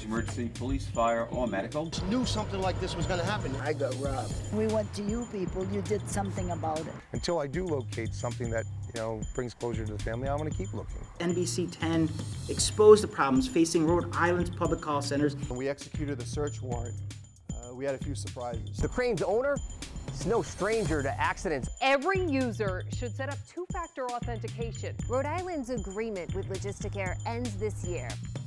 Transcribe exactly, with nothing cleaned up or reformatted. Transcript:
dispatch emergency, police, fire, or medical. Knew something like this was going to happen. I got robbed. We went to you people. You did something about it. Until I do locate something that, you know, brings closure to the family, I want to keep looking. N B C ten exposed the problems facing Rhode Island's public call centers. When we executed the search warrant, uh, we had a few surprises. The crane's owner is no stranger to accidents. Every user should set up two-factor authentication. Rhode Island's agreement with Logistic Air ends this year.